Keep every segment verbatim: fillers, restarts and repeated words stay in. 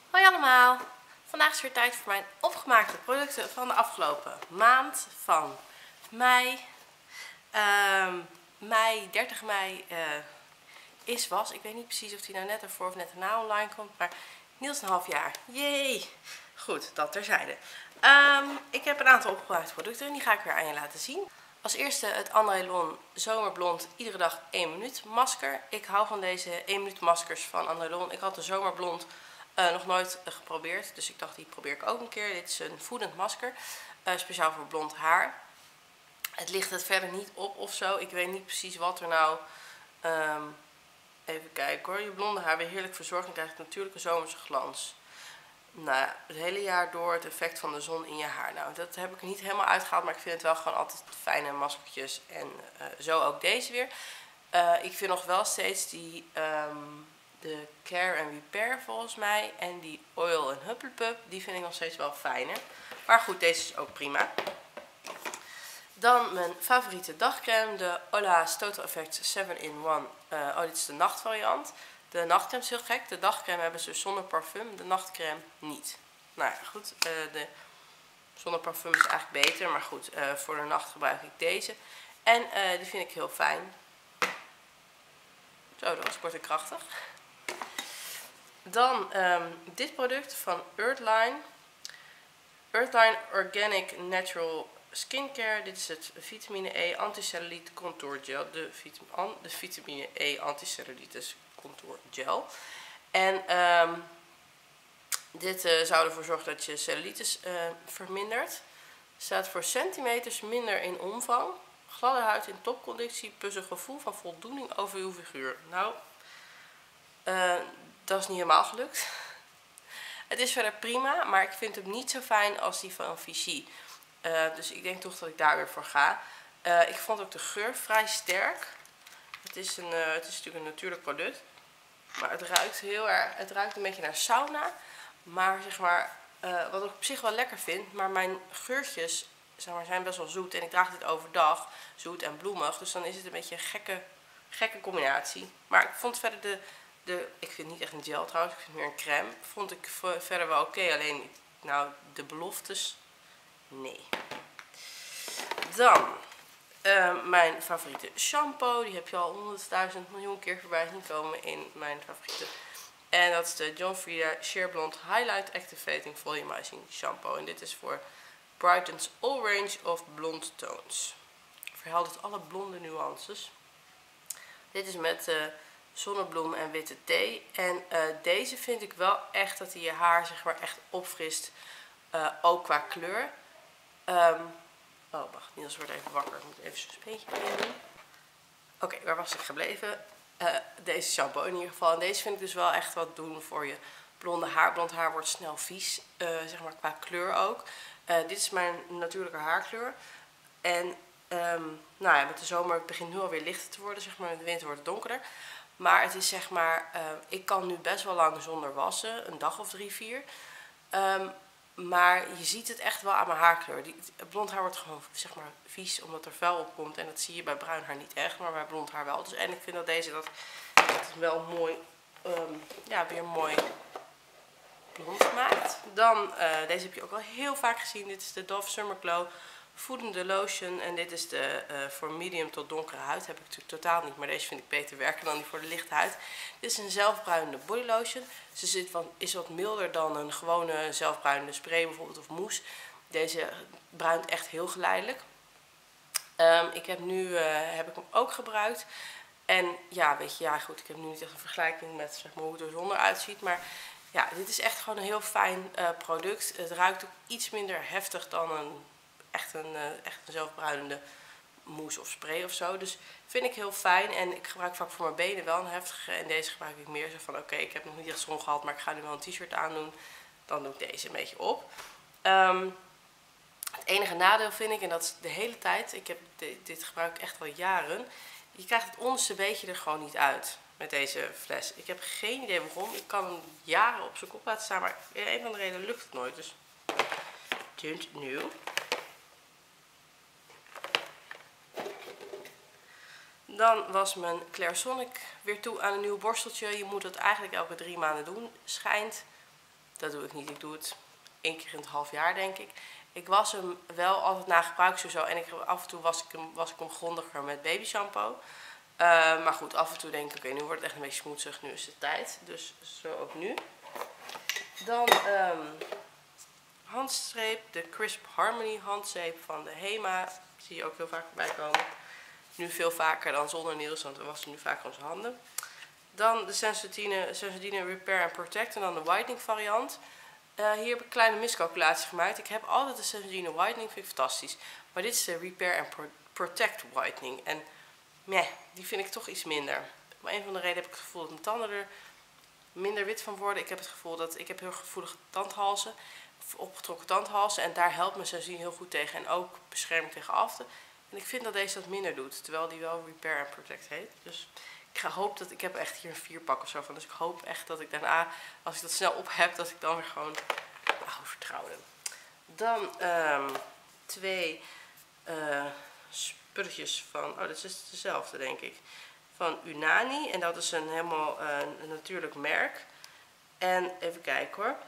Hoi allemaal! Vandaag is weer tijd voor mijn opgemaakte producten van de afgelopen maand van mei. Um, mei, dertig mei uh, is was. Ik weet niet precies of die nou net ervoor of net erna online komt, maar Niels een half jaar. Yay! Goed, dat terzijde. Um, ik heb een aantal opgemaakte producten en die ga ik weer aan je laten zien. Als eerste het Andrelon Zomerblond iedere dag één minuut masker. Ik hou van deze één minuut maskers van Andrelon. Ik had de Zomerblond Uh, nog nooit uh, geprobeerd, dus ik dacht die probeer ik ook een keer. Dit is een voedend masker, uh, speciaal voor blond haar. Het ligt het verder niet op of zo. Ik weet niet precies wat er nou... Um, even kijken hoor. Je blonde haar weer heerlijk verzorgd en krijgt natuurlijk een zomerse glans. Nou ja, het hele jaar door het effect van de zon in je haar. Nou, dat heb ik er niet helemaal uitgehaald, maar ik vind het wel gewoon altijd fijne maskertjes. En uh, zo ook deze weer. Uh, ik vind nog wel steeds die... Um, de Care and Repair volgens mij. En die Oil en Hupplepup. Die vind ik nog steeds wel fijner. Maar goed, deze is ook prima. Dan mijn favoriete dagcreme. De Ola's Total Effect seven in one. Uh, oh, dit is de nachtvariant. De nachtcreme is heel gek. De dagcreme hebben ze zonder parfum. De nachtcreme niet. Nou ja, goed. Uh, de zonder parfum is eigenlijk beter. Maar goed, uh, voor de nacht gebruik ik deze. En uh, die vind ik heel fijn. Zo, dat was kort en krachtig. Dan um, dit product van Earthline. Earthline Organic Natural Skincare. Dit is het vitamine E anticellulite contour gel. De, vitam de vitamine E anticellulitis contour gel. En um, dit uh, zou ervoor zorgen dat je cellulitis uh, vermindert. Staat voor centimeters minder in omvang. Gladde huid in topconditie. Plus een gevoel van voldoening over uw figuur. Nou... Uh, Dat is niet helemaal gelukt. Het is verder prima, maar ik vind hem niet zo fijn als die van Vichy. Uh, dus ik denk toch dat ik daar weer voor ga. Uh, ik vond ook de geur vrij sterk. Het is, een, uh, het is natuurlijk een natuurlijk product. Maar het ruikt heel erg. Het ruikt een beetje naar sauna. Maar zeg maar, uh, wat ik op zich wel lekker vind. Maar mijn geurtjes zeg maar, zijn best wel zoet. En ik draag dit overdag. Zoet en bloemig. Dus dan is het een beetje een gekke, gekke combinatie. Maar ik vond verder de... De, ik vind het niet echt een gel trouwens, ik vind het meer een crème. Vond ik verder wel oké, okay, alleen nou de beloftes, nee. Dan uh, mijn favoriete shampoo, die heb je al honderdduizend miljoen keer voorbij zien komen in mijn favoriete. En dat is de John Frieda Sheer Blonde Highlight Activating Volumizing Shampoo. En dit is voor Brightens All Range of Blonde Tones. Verheldert alle blonde nuances. Dit is met... Uh, zonnebloem en witte thee. En uh, deze vind ik wel echt dat hij je haar zeg maar echt opfrist. Uh, ook qua kleur. Um, oh, wacht. Niels wordt even wakker. Ik moet even zo'n speentje erin doen. Oké, okay, waar was ik gebleven? Uh, deze shampoo in ieder geval. En deze vind ik dus wel echt wat doen voor je blonde haar. Blond haar wordt snel vies. Uh, zeg maar qua kleur ook. Uh, dit is mijn natuurlijke haarkleur. En um, nou ja, met de zomer het begint nu alweer lichter te worden. Zeg maar. Met de winter wordt het donkerder. Maar het is zeg maar, uh, ik kan nu best wel lang zonder wassen, een dag of drie, vier. Um, maar je ziet het echt wel aan mijn haarkleur. Die, blond haar wordt gewoon zeg maar vies omdat er vuil op komt. En dat zie je bij bruin haar niet echt, maar bij blond haar wel. Dus, en ik vind dat deze dat, dat wel mooi, um, ja weer mooi blond maakt. Dan, uh, deze heb je ook al heel vaak gezien. Dit is de Dove Summer Glow voedende lotion. En dit is de uh, voor medium tot donkere huid. Heb ik natuurlijk totaal niet, maar deze vind ik beter werken dan die voor de lichte huid. Dit is een zelfbruinende body lotion. Ze zit van, is wat milder dan een gewone zelfbruinende spray bijvoorbeeld of mousse. Deze bruint echt heel geleidelijk. Um, ik heb nu uh, heb ik hem ook gebruikt. En ja, weet je, ja goed, ik heb nu niet echt een vergelijking met zeg maar, hoe het er zonder uitziet. Maar ja, dit is echt gewoon een heel fijn uh, product. Het ruikt ook iets minder heftig dan een echt een, uh, echt een zelfbruinende mousse of spray of zo. Dus vind ik heel fijn. En ik gebruik vaak voor mijn benen wel een heftige. En deze gebruik ik meer zo van oké, okay, ik heb nog niet echt zon gehad, maar ik ga nu wel een t-shirt aandoen. Dan doe ik deze een beetje op. Um, het enige nadeel vind ik, en dat is de hele tijd, ik heb de, dit gebruik ik echt wel jaren. Je krijgt het onderste beetje er gewoon niet uit met deze fles. Ik heb geen idee waarom. Ik kan hem jaren op zijn kop laten staan, maar in een van de redenen lukt het nooit. Dus don't know. Dan was mijn Clairsonic weer toe aan een nieuw borsteltje. Je moet het eigenlijk elke drie maanden doen, schijnt. Dat doe ik niet. Ik doe het één keer in het half jaar, denk ik. Ik was hem wel altijd na gebruik sowieso. En ik, af en toe was ik hem, was ik hem grondiger met baby shampoo. Uh, maar goed, af en toe denk ik, oké, okay, nu wordt het echt een beetje smoetsig. Nu is het tijd. Dus zo ook nu. Dan um, handstreep. De Crisp Harmony handzeep van de Hema. Die zie je ook heel vaak voorbij komen. Nu veel vaker dan zonder Niels, want we wassen nu vaker onze handen. Dan de Sensodyne, Sensodyne Repair and Protect en dan de whitening variant. Uh, hier heb ik een kleine miscalculatie gemaakt. Ik heb altijd de Sensodyne whitening, vind ik fantastisch. Maar dit is de Repair and Pro Protect whitening. En meh, die vind ik toch iets minder. Om een van de redenen heb ik het gevoel dat mijn tanden er minder wit van worden. Ik heb het gevoel dat ik heb heel gevoelige tandhalsen, of opgetrokken tandhalsen. En daar helpt mijn Sensodyne heel goed tegen. En ook bescherming tegen afte. En ik vind dat deze dat minder doet. Terwijl die wel Repair and Protect heet. Dus ik hoop dat, ik heb echt hier een vier pak of zo van. Dus ik hoop echt dat ik daarna, als ik dat snel op heb, dat ik dan weer gewoon nou, vertrouwen. Dan um, twee uh, spulletjes van, oh dat is dezelfde denk ik. Van Unani. En dat is een helemaal uh, een natuurlijk merk. En even kijken hoor.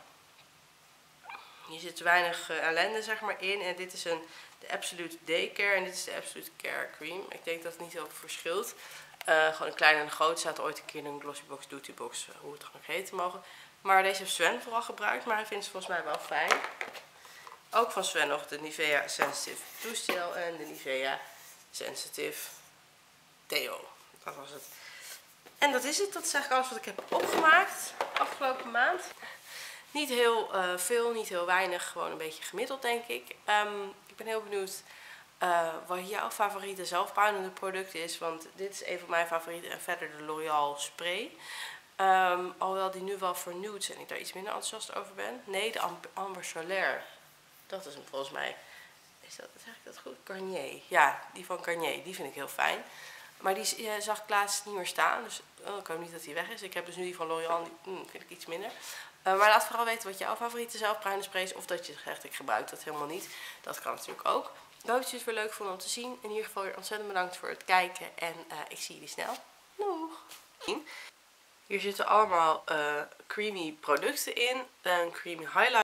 Hier zit weinig uh, ellende zeg maar in. En dit is een, de Absolute Day Care. En dit is de Absolute Care Cream. Ik denk dat het niet heel veel verschilt. Uh, gewoon een kleine en een grote. Staat ooit een keer in een Glossybox, Dutybox, uh, hoe het nog heten mogen. Maar deze heeft Sven vooral gebruikt. Maar hij vindt ze volgens mij wel fijn. Ook van Sven nog de Nivea Sensitive Douche Gel en de Nivea Sensitive Deo. Dat was het. En dat is het. Dat is eigenlijk alles wat ik heb opgemaakt afgelopen maand. Niet heel uh, veel, niet heel weinig. Gewoon een beetje gemiddeld denk ik. Um, ik ben heel benieuwd uh, wat jouw favoriete zelfbruinende product is. Want dit is een van mijn favorieten. En verder de L'Oreal Spray. Um, alhoewel die nu wel voor nudes en ik daar iets minder enthousiast over ben. Nee, de Amber Solaire. Dat is hem volgens mij. Is dat, zeg ik dat goed? Garnier. Ja, die van Garnier. Die vind ik heel fijn. Maar die uh, zag ik laatst niet meer staan. Dus oh, ik hoop niet dat die weg is. Ik heb dus nu die van L'Oreal. Die mm, vind ik iets minder. Uh, maar laat vooral weten wat jouw favoriete zelfbruine spray is. Of dat je zegt, ik gebruik dat helemaal niet. Dat kan natuurlijk ook. Ik hoop dat jullie het weer leuk vonden om te zien. In ieder geval weer ontzettend bedankt voor het kijken. En uh, ik zie jullie snel. Doeg! Hier zitten allemaal uh, creamy producten in. Een creamy highlight.